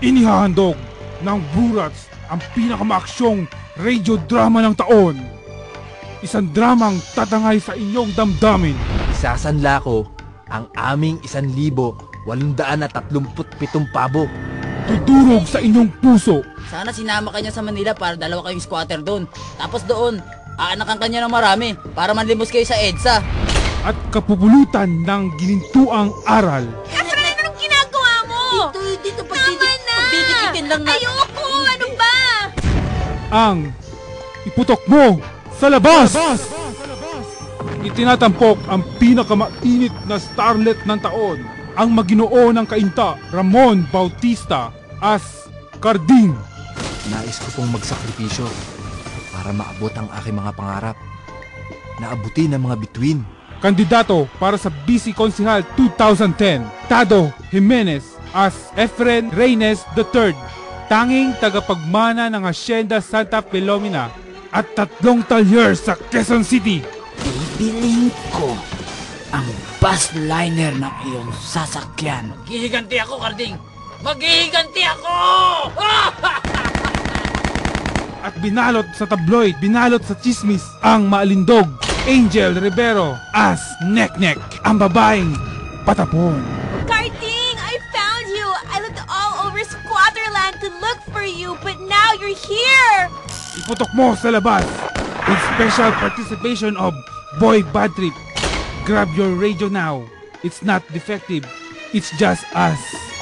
Inihahandog ng Brurats ang pinakamaaksyong radio drama ng taon. Isang dramang tatangay sa inyong damdamin. Isasanla ko ang aming 1,837 pabo. Tudurog sa inyong puso. Sana sinama ka niya sa Manila para dalawa kayong squatter doon. Tapos doon, aanakan ka niya ng marami para manlimos kayo sa EDSA. At kapupulutan ng ginintuang aral. Efren, anong ginagawa mo? Dito Tama na! Pagdidikitin lang natin. Ayoko! Ano ba? Ang iputok mo sa labas! Itinatampok ang pinakamainit na starlet ng taon, ang Maginoo ng Kainta, Ramon Bautista as Carding. Nais ko pong magsakripisyo para maabot ang aking mga pangarap. Naabutin ang mga bituin. Kandidato para sa BC Konsehal 2010, Tado Jimenez as Efren Reynes III, tanging tagapagmana ng Hacienda Santa Filomena at 3 talyer sa Quezon City. Bibiling ko ang bus liner ng iyong sasakyan. Maghihiganti ako, Carding! Maghihiganti ako! At binalot sa tabloid, binalot sa chismis ang maalindog Angel Rivero as Neknek, ang babaeng patapon. Carding, I found you! I looked all over Squatterland to look for you, but now you're here! Iputok mo sa labas with special participation of Boy Bad Trip. Grab your radio now. It's not defective. It's just us.